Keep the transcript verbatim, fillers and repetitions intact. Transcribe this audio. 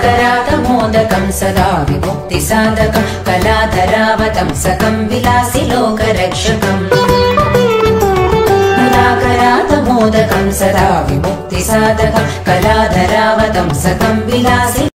मुदाकरातमोदकं सदा विमुक्तिसाधकं कलाधरावतंसकं विलासि लोकरक्षकम् मुदाकरातमोदकं सदा विमुक्तिसाधकं कलाधरावतंसकं विलासि